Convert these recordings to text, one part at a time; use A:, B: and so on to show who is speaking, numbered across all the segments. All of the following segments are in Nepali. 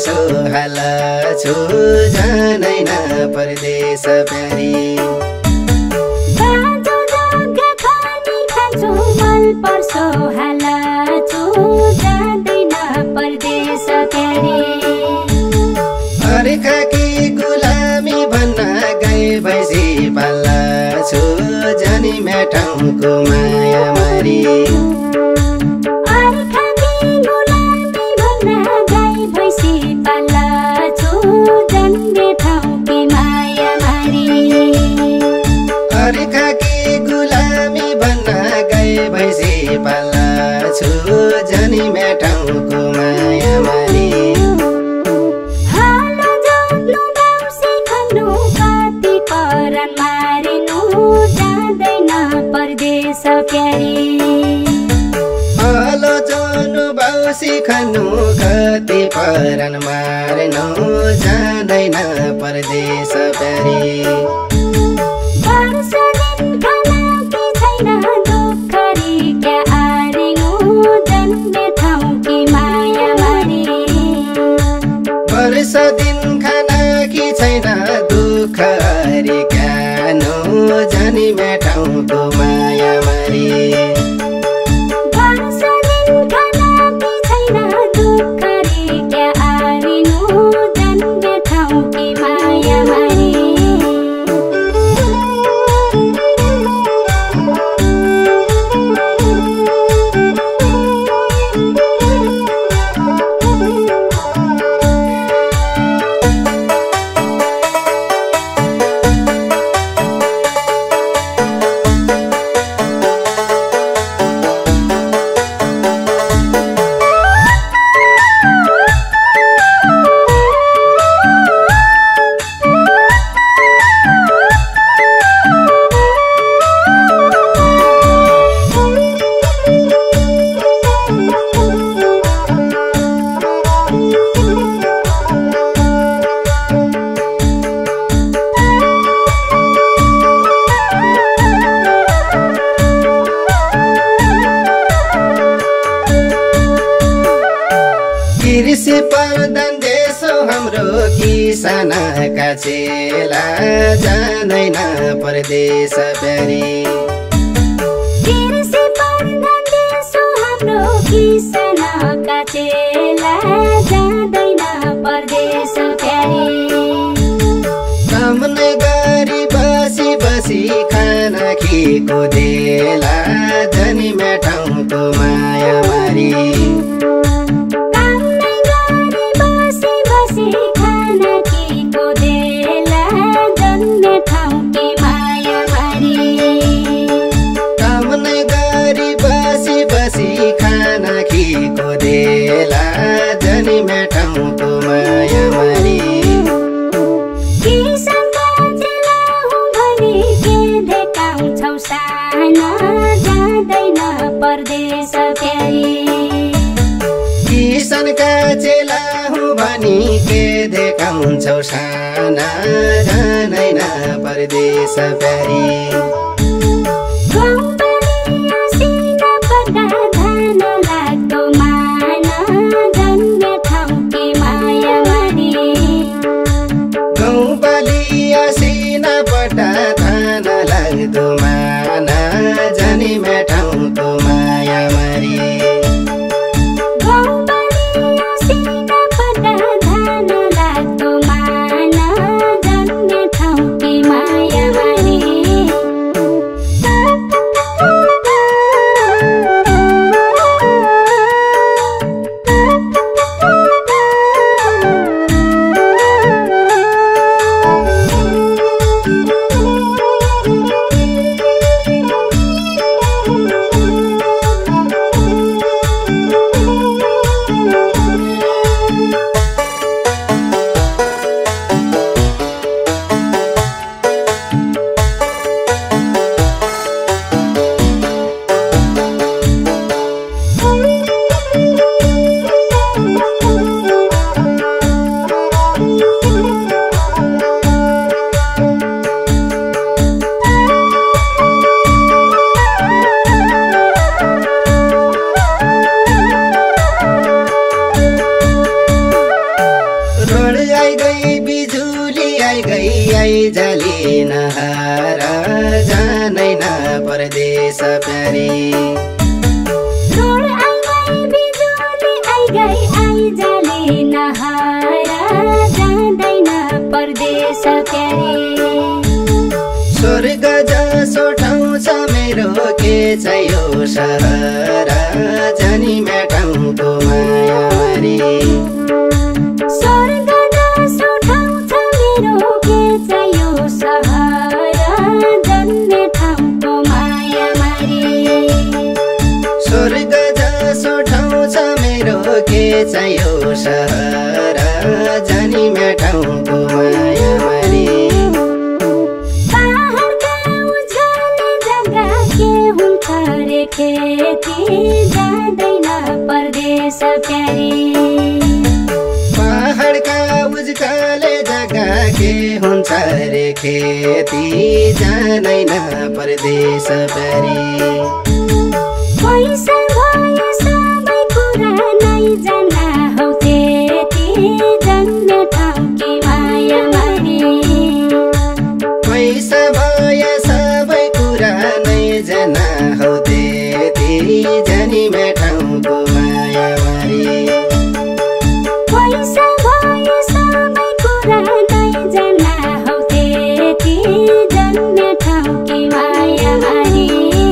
A: पर्छौ हाल्छु जाँदैन परदेश प्यारी
B: बाँझो जग्गा खानी खान्छु मल पर्छौ हाल्छु जाँदैन परदेश प्यारी
A: अर्काकी गुलामी भन्न गए भैँसी पाल्छु जानी मेठाउँको माया मारी अर्काकी गुलामी भन्न गए भैँसी पाल्छु जानी मेठाउँको माया मारी
B: हालो जोड्नु बाउसी खन्नु कति परान मारिनु जाँदैन परदेश प्यारी
A: हालो जोड्नु बाउसी खन्नु कति परान मारिनु जाँदैन परदेश प्यारी वर्ष दिन खाना कि छैन दुःख हरिकानो जानी मेठाउँको माया मारी
B: वर्ष दिन खाना कि छैन दुःख हरिकानो जानी मेठाउँकी माया मारी कृषि प्रधान देश हाम्रो किसानका चेला जाँदैन परदेश प्यारी कृषि प्रधान देश हाम्रो किसानका चेला जाँदैन परदेश प्यारी
A: काम गरी बसी बसी खाना खिएको देला जानी मेठाउँको माया मारी खाना खिएको देला जानी मेठाउँको माया मारी
B: किसानका चेला हुँ भने के देखाउँछौ साना जाँदैन परदेश प्यारी
A: किसानका चेला हुँ भनी के देखाउँछौ साना जाँदैन परदेश प्यारी जानी मेठाउँको माया मारी आइजाली नहार जाँदैन परदेश प्यारी
B: रोड आइगई बिजुली आइगई आइजाली नहार जाँदैन परदेश प्यारी
A: स्वर्ग जसो ठाउँ छ मेरो के छ यो सहर जानी मेटाउँको माया मरी
B: स्वर्ग जसो ठाउँ छ मेरो के छ यो सहर जन्मे ठाउँको माया मरी
A: स्वर्ग जसो ठाउँ छ मेरो के छ यो सहर जानी मेटाउँको माया मरी
B: खेती जाँदैन परदेश प्यारी
A: पहाडका उज्काले जग्गा के हुन्छ रे खेती जाँदैन परदेश प्यारी
B: पैसा भए सबै कुरा नै जान्दा हौ त्यति जन्मे ठाउँकी माया मारी
A: पैसा भए सबै कुरा नै जना हौ जानी मेटाउँको माया मरी
B: पैसा भए सबै कुरा नै जान्दा हौ त्यति जन्मे ठाउँकी माया मारी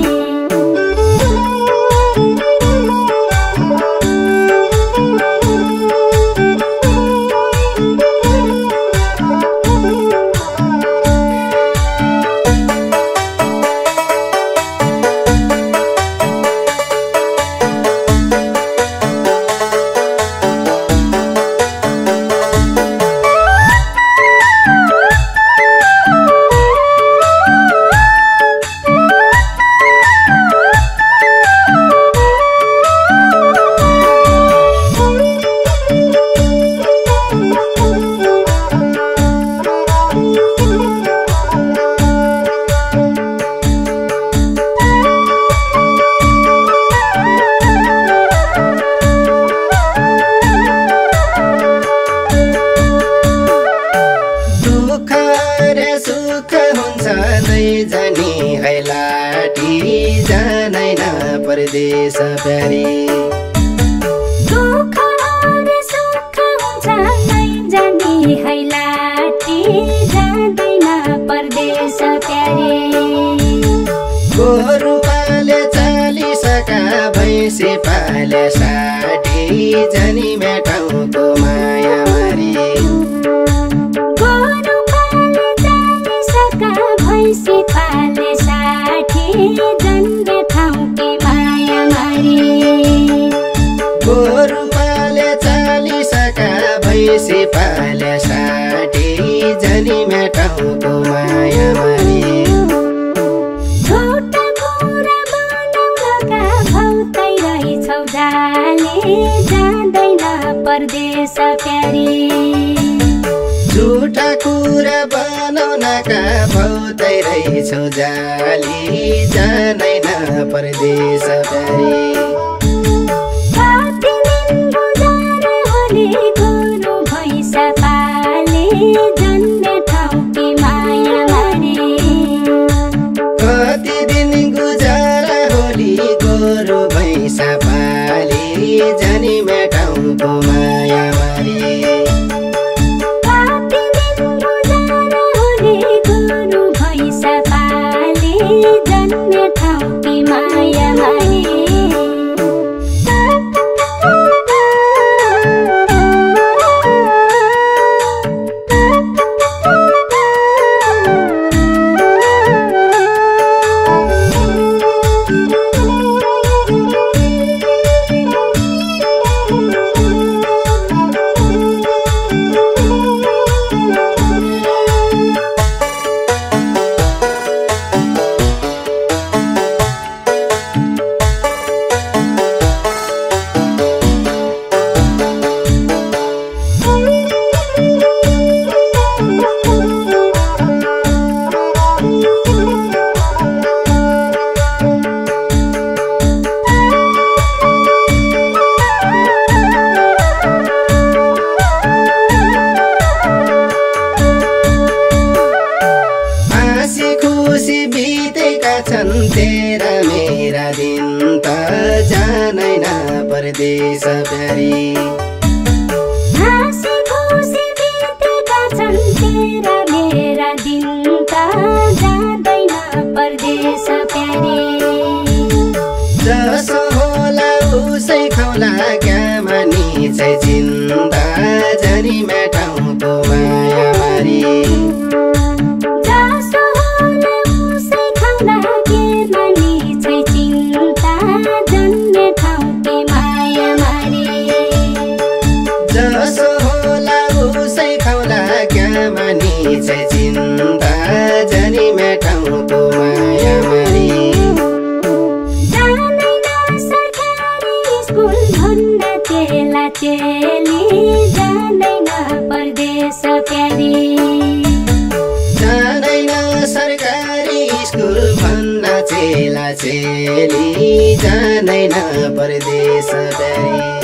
A: जानी है लाटी जाँदैन परदेश प्यारी
B: दुःख र सुख हुन्छ नै जानी है लाटी जाँदैन परदेश प्यारी
A: गोरु पाले 40 भैँसी पाले 60 जानी मेटाउँको माया मरी
B: भैँसी पाले 60 जन्मे ठाउँकी माया मारी
A: गोरु पाले 40 भैँसी पाले 60 जानी मेटाउँको माया मरी
B: झुटा कुरा बनाउनका भौतै रहेछौ जाली जाँदैन परदेश प्यारी
A: झुटा कुरा बनाउनका भौतै रहेछौ जाली जाँदैन परदेश प्यारी
B: कति दिन गुजारा होली गोरु भैँसा पाले जन्मे ठाउँकी माया मारी
A: कति दिन गुजारा होली गोरु भैँसा पाली जानी मेटाउँको माया मरी
B: जन्मे ठाउँकी माया मारी
A: छन् तेरा मेरा दिन त जादैन परदेश प्यारी
B: हाँसी खुसी बितेका छन् तेरा मेरा दिन त जाँदैन परदेश प्यारी
A: जसो होला उसै खौला क्या मानी चाहिँ चिन्ता जानी मेटाउँको माया मारी
B: जसो होला उसै खौला के मानी चाहिँ चिन्ता जन्मे ठाउँकै माया मारी
A: जसो होला उसै खौला क्या मानी चाहिँ चिन्ता जानी मेटाउँको माया मारी
B: चेला चेली जाँदैन परदेश प्यारी
A: जाँदैन सरकारी स्कुल भन्न चेला चेली जाँदैन परदेश प्यारी